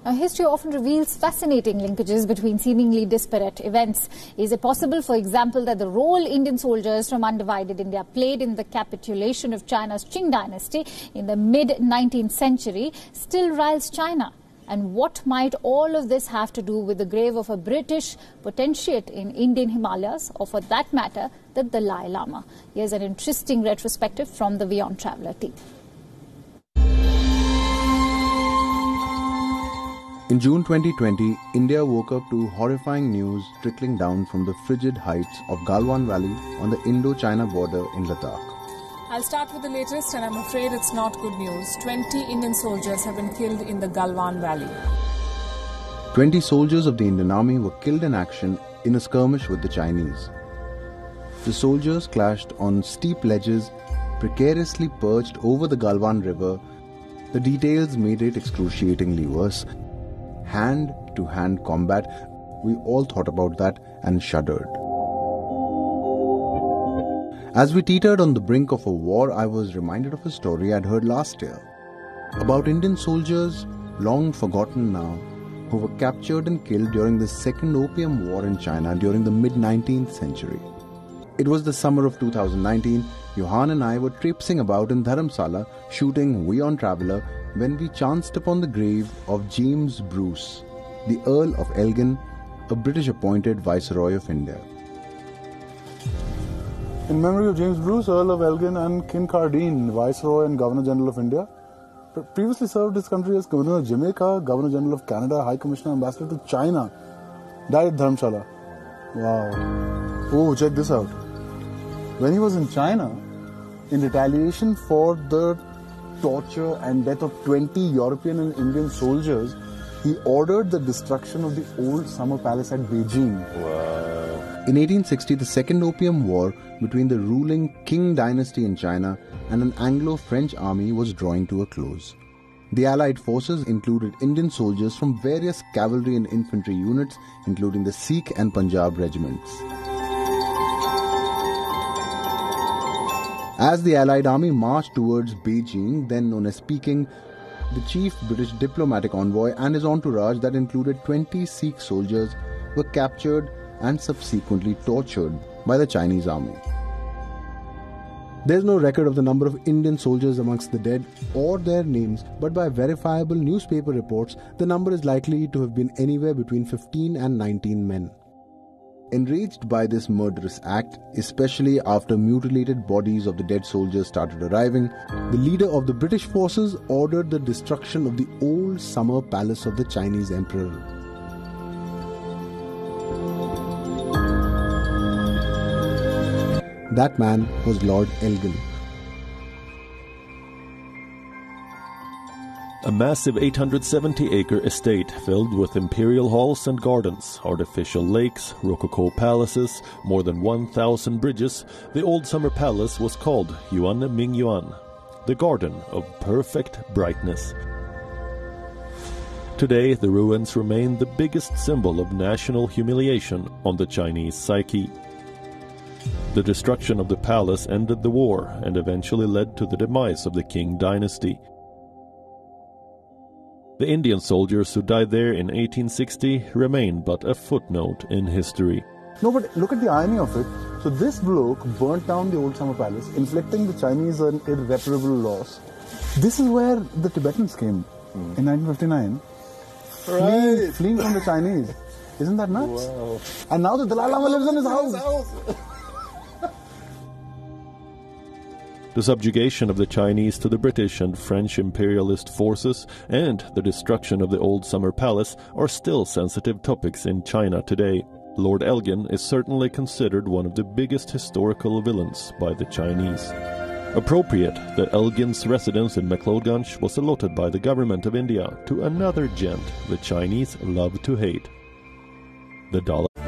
Now, history often reveals fascinating linkages between seemingly disparate events. Is it possible, for example, that the role Indian soldiers from undivided India played in the capitulation of China's Qing dynasty in the mid-19th century still riles China? And what might all of this have to do with the grave of a British potentiate in Indian Himalayas, or for that matter, the Dalai Lama? Here's an interesting retrospective from the WION Traveller team. In June 2020, India woke up to horrifying news trickling down from the frigid heights of Galwan Valley on the Indo-China border in Ladakh. I'll start with the latest, and I'm afraid it's not good news. 20 Indian soldiers have been killed in the Galwan Valley. 20 soldiers of the Indian Army were killed in action in a skirmish with the Chinese. The soldiers clashed on steep ledges precariously perched over the Galwan River. The details made it excruciatingly worse. Hand-to-hand combat, we all thought about that and shuddered. As we teetered on the brink of a war, I was reminded of a story I'd heard last year about Indian soldiers, long forgotten now, who were captured and killed during the Second Opium War in China during the mid-19th century. It was the summer of 2019. Johan and I were traipsing about in Dharamsala shooting WION Traveller when we chanced upon the grave of James Bruce, the Earl of Elgin, a British-appointed Viceroy of India. In memory of James Bruce, Earl of Elgin, and Kincardine, Viceroy and Governor-General of India, previously served his country as Governor of Jamaica, Governor-General of Canada, High Commissioner, Ambassador to China. Died at Dharamshala. Wow. Oh, check this out. When he was in China, in retaliation for the torture and death of 20 European and Indian soldiers, he ordered the destruction of the old summer palace at Beijing. Wow. In 1860, the Second Opium War between the ruling Qing dynasty in China and an Anglo-French army was drawing to a close. The Allied forces included Indian soldiers from various cavalry and infantry units, including the Sikh and Punjab regiments. As the Allied army marched towards Beijing, then known as Peking, the chief British diplomatic envoy and his entourage that included 20 Sikh soldiers were captured and subsequently tortured by the Chinese army. There's no record of the number of Indian soldiers amongst the dead or their names, but by verifiable newspaper reports, the number is likely to have been anywhere between 15 and 19 men. Enraged by this murderous act, especially after mutilated bodies of the dead soldiers started arriving, the leader of the British forces ordered the destruction of the old summer palace of the Chinese emperor. That man was Lord Elgin. A massive 870-acre estate filled with imperial halls and gardens, artificial lakes, rococo palaces, more than 1,000 bridges, the old summer palace was called Yuan Mingyuan, the garden of perfect brightness. Today, the ruins remain the biggest symbol of national humiliation on the Chinese psyche. The destruction of the palace ended the war and eventually led to the demise of the Qing dynasty. The Indian soldiers who died there in 1860 remain but a footnote in history. No, but look at the irony of it. So this bloke burnt down the old summer palace, inflicting the Chinese an irreparable loss. This is where the Tibetans came in 1959, fleeing from the Chinese. Isn't that nuts? Wow. And now the Dalai Lama lives in his house. The subjugation of the Chinese to the British and French imperialist forces and the destruction of the old summer palace are still sensitive topics in China today. Lord Elgin is certainly considered one of the biggest historical villains by the Chinese. Appropriate that Elgin's residence in McLeodganj was allotted by the government of India to another gent the Chinese love to hate, the Dalai Lama.